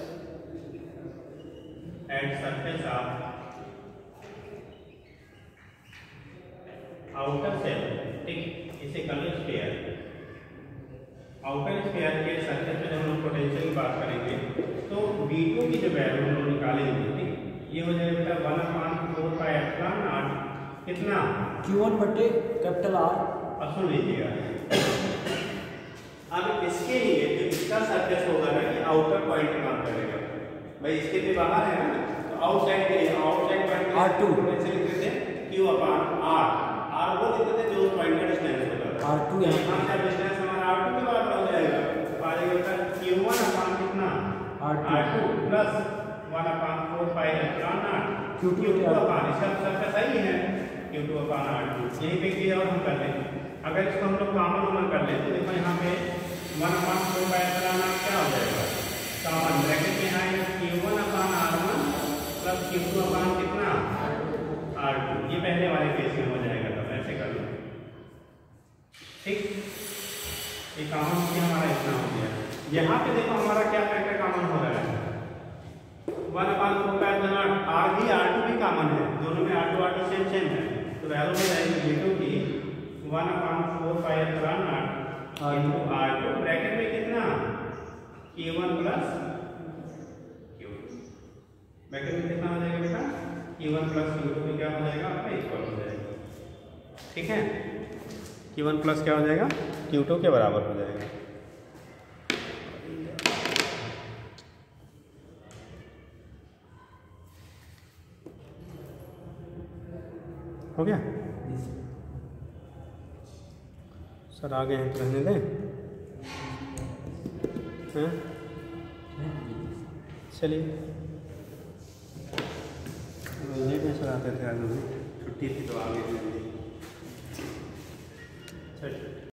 at surface of outer shell, ठीक, इसे कलर स्फीयर। आउटर स्फीयर के सरफेस पे जब हम पोटेंशियल की बात करेंगे तो V2 की जो वैल्यू हम लोग निकालेंगे, ठीक, ये हो जाएगा 1/4πε0 कितना? Q1/R। अब सुन लीजिएगा, अब इसके लिए जो इसका सरफेस होगा ना, कि आउटर पॉइंट काम करेगा। भाई इसके भी बाहर है ना, तो आउटसाइड के लिए आउटसाइड पॉइंट R2 पोटेंशियल लिखते थे Q/R। R वो लिखते थे जो पॉइंट का डिस्टेंस होगा। R2 यहाँ से डिस्टेंस हमारा R2 के बराबर हो जाएगा आ जाएगा बेटा Q1 अपान कितना R2 plus 1/4 pi epsilon naught Q2 upon, इसका सबका सही है Q2 अपान R2। यही पे चीज और हम कर लें, अगर इसको हम लोग कॉमन ओमन कर लें तो देखो यहाँ पे 1/4 पाई एप्सिलॉन नॉट क्या हो जाएगा कॉमन, ब्रैकेट में आएगा Q1 अपान R1 प्लस Q2 अपान कितना R2। ये पहले वाले केस में हो जाएगा, तब ऐसे कर लो, ठीक। ये कॉमन की हमारा इतना हो गया। यहाँ पे देखो हमारा क्या फैक्टर कॉमन हो रहा है 1/4 पाई एप्सिलॉन नॉट, R भी R2 भी कॉमन है, दोनों में R2 सेम सेम है, तो वैल्यू हो जाएगी V2 की 1/4 pi epsilon naught into R2 bracket में कितना Q1 प्लस Q2, ब्रैकेट में कितना हो जाएगा बेटा Q1 प्लस Q2 में क्या हो जाएगा आपका इक्वल हो जाएगा, ठीक है। Q1 प्लस क्या हो जाएगा Q2 के बराबर हो जाएगा। हो गया सर, आ गए हैं तो रहने दें, हैं चलिए। लेट में सर आते थे, आज छुट्टी थी तो आ गए।